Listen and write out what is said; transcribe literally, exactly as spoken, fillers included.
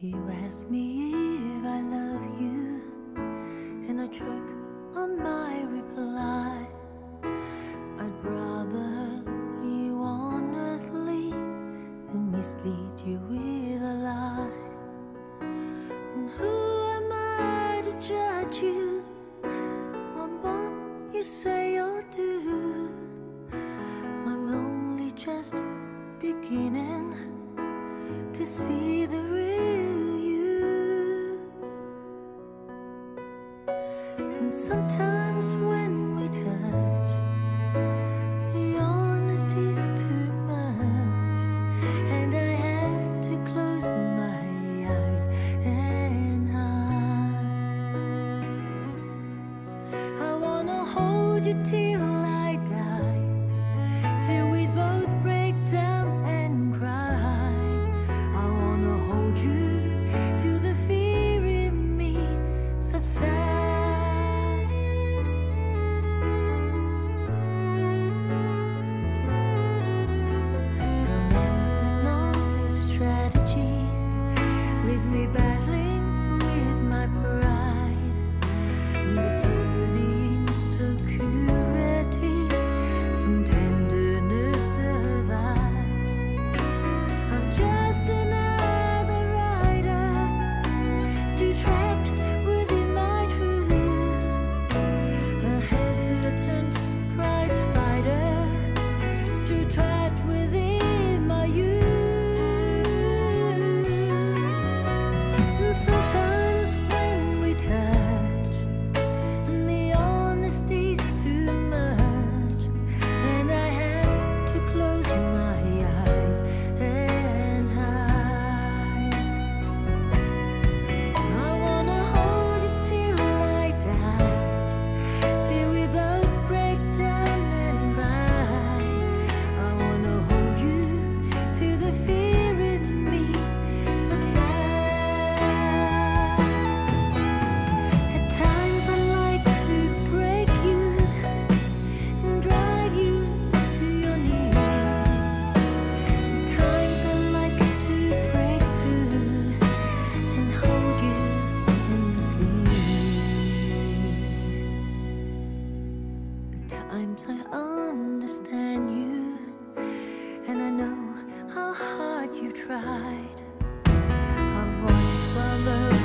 You asked me if I love you, and I choke on my reply. I'd rather hurt you honestly than mislead you with a lie. And who am I to judge you on what you say or do? I'm only just beginning to see the real you. And sometimes when we touch, the honesty's too much, and I have to close my eyes and hide. I wanna hold you till I die, till we both break down and cry. I wanna hold you till the fear in me subsides. Romance and all this strategy leaves me battling with my pride. But through the insecurity, some tenderness survives. I'm just another rider, still trapped within my truth. A hesitant prize fighter, still trapped within my youth. And sometimes when we touch, and the honesty's too much, and I have to close my eyes and hide. I wanna hold you till I die, till we both break down and cry. I wanna hold you till the fear in me subsides. At times I like to break you and drive you to your knees. At times I like to break through and hold you endlessly. At times I understand you, and I know how hard you tried. I've watched while love